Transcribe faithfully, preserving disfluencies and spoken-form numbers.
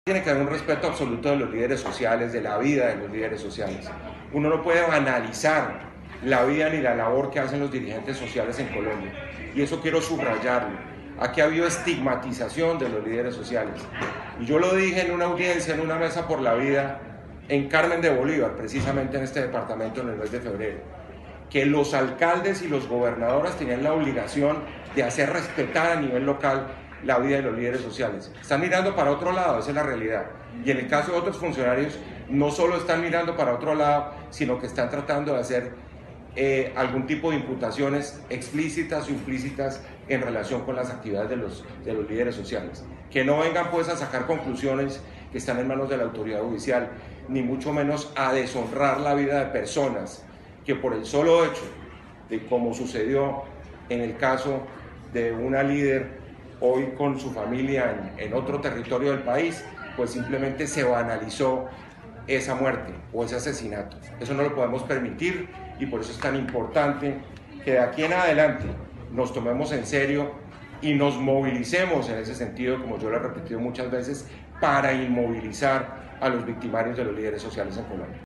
Tiene que haber un respeto absoluto de los líderes sociales, de la vida de los líderes sociales. Uno no puede banalizar la vida ni la labor que hacen los dirigentes sociales en Colombia. Y eso quiero subrayarlo. Aquí ha habido estigmatización de los líderes sociales. Y yo lo dije en una audiencia, en una mesa por la vida, en Carmen de Bolívar, precisamente en este departamento en el mes de febrero, que los alcaldes y los gobernadores tenían la obligación de hacer respetar a nivel local la vida de los líderes sociales. Están mirando para otro lado, esa es la realidad. Y en el caso de otros funcionarios, no solo están mirando para otro lado, sino que están tratando de hacer eh, algún tipo de imputaciones explícitas o implícitas en relación con las actividades de los, de los líderes sociales. Que no vengan pues a sacar conclusiones que están en manos de la autoridad judicial, ni mucho menos a deshonrar la vida de personas que por el solo hecho de como sucedió en el caso de una líder hoy con su familia en, en otro territorio del país, pues simplemente se banalizó esa muerte o ese asesinato. Eso no lo podemos permitir y por eso es tan importante que de aquí en adelante nos tomemos en serio y nos movilicemos en ese sentido, como yo lo he repetido muchas veces, para inmovilizar a los victimarios de los líderes sociales en Colombia.